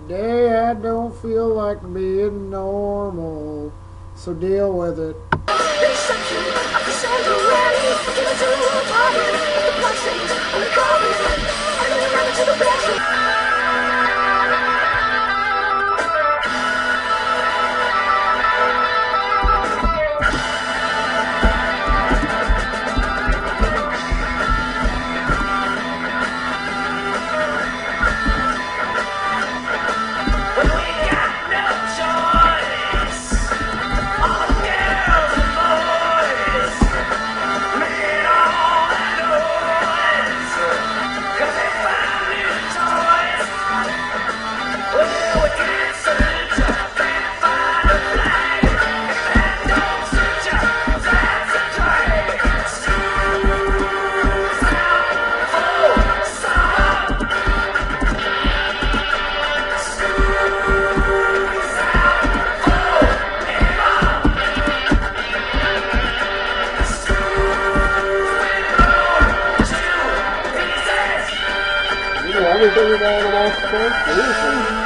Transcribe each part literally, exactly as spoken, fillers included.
Today I don't feel like being normal, so deal with it. Everything down the last place.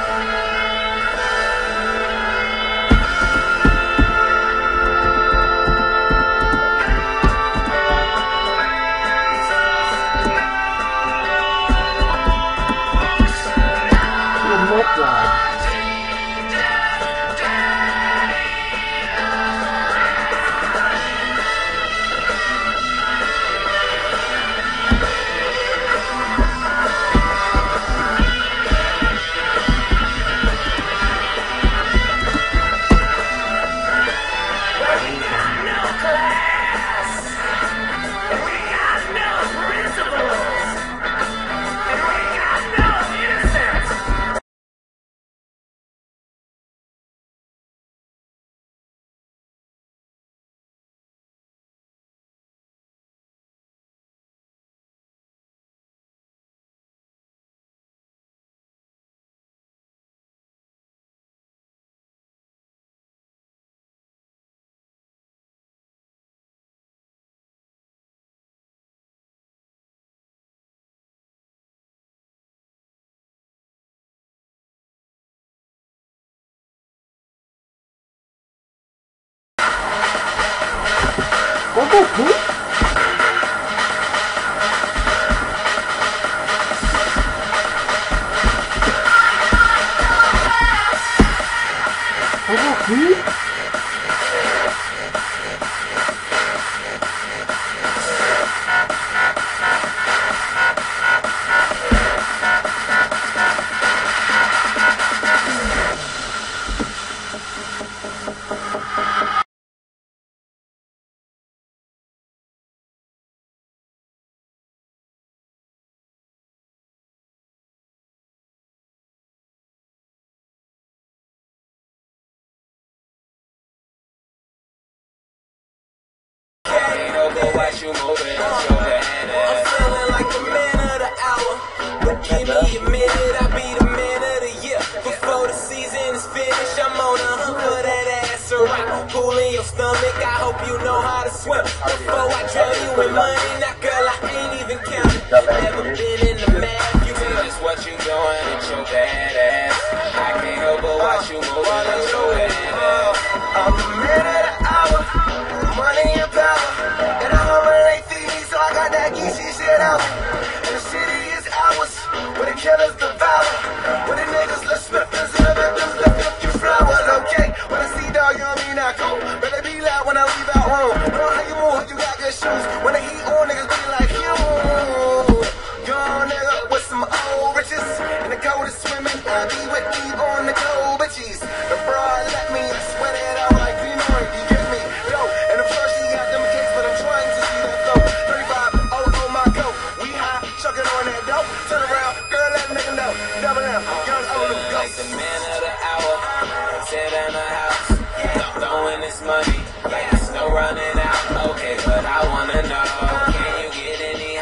What the fuck? What the fuck? Watch you moving, show the hand. I'm feeling like the man of the hour, but give me a minute, I'll be the man of the year. Before the season is finished, I'm on a hunt for that ass around. Pool in your stomach, I hope you know how to swim. Before I drill you with money, now girl, I ain't even counting. Never been in the math, you think that's what you doing, it's your bad ass. I can't help but watch you moving, it's your bad ass. I'm the man of the hour, money and power. Shit out. And the city is ours, where the killers devour, where the niggas left slippers and the victims left up you flowers. Okay, when I see dog, you don't mean I go. Better be loud when I leave out home. Know how you move, you got good shoes. When the heat on, niggas be like, you. Young nigga with some old riches, and the coldest swimming, I be with deep on the cold bitches. The broad let me sweat it out like Green Orange, you get me? Yo, and of course she got them cakes, but I'm trying to see that flow. thirty-five, oh, oh my go. We high, chucking on that dope. Turn around, girl, let a nigga know. Double down, young old go. Like the man of the hour, sit in the house, throwing this money. Like